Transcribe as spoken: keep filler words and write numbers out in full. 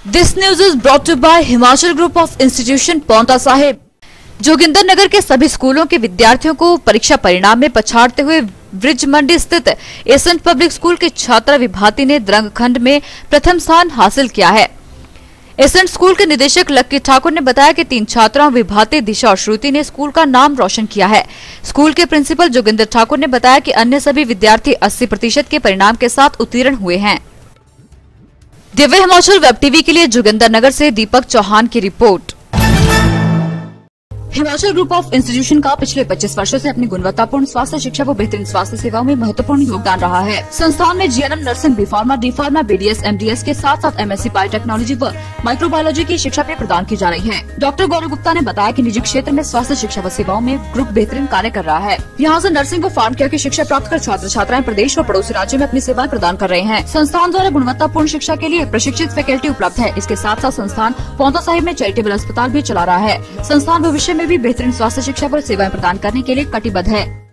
This news is brought to by Himachal group of institution Paonta Sahib. Jogindernagar के सभी स्कूलों के विद्यार्थियों को परीक्षा परिणाम में पछाड़ते हुए ब्रिज मंडी स्थित एसेंट पब्लिक स्कूल के छात्रा विभाती ने द्रंग खंड में प्रथम स्थान हासिल किया है। एसेंट स्कूल के निदेशक लक्की ठाकुर ने बताया कि तीन छात्राओं विभाती, दिशा और श्रुति ने स्कूल का नाम रोशन किया है। स्कूल के प्रिंसिपल जोगिंदर ठाकुर ने बताया कि अन्य सभी विद्यार्थी अस्सी प्रतिशत के परिणाम के साथ उत्तीर्ण हुए हैं। दिव्य हिमाचल वेब टीवी के लिए जोगिंदरनगर से दीपक चौहान की report. Himachal group of institution का पिछले पच्चीस वर्षों से अपनी गुणवत्तापूर्ण स्वास्थ्य शिक्षा व बेहतरीन स्वास्थ्य सेवाओं में महत्वपूर्ण योगदान रहा है। संस्थान में GNM, nursing, B pharma, D pharma, BDS, MDS के साथ साथ एमएससी बायोटेक्नोलॉजी व माइक्रोबायोलॉजी की शिक्षा भी प्रदान की जा रही है। डॉक्टर गौरव गुप्ता ने बताया कि निजी क्षेत्र में स्वास्थ्य शिक्षा व सेवाओं में ग्रुप बेहतरीन कार्य कर रहा है। यहाँ से नर्सिंग व फार्म केयर की शिक्षा प्राप्त कर छात्र छात्राएं प्रदेश व पड़ोसी राज्यों में अपनी सेवाएं प्रदान कर रहे हैं। संस्थान द्वारा गुणवत्तापूर्ण शिक्षा के लिए प्रशिक्षित फैकल्टी उपलब्ध है। इसके साथ साथ संस्थान पांवटा साहिब में चैरिटेबल अस्पताल भी चला रहा है। संस्थान भविष्य में भी बेहतरीन स्वास्थ्य शिक्षा पर सेवाएं प्रदान करने के लिए कटिबद्ध है।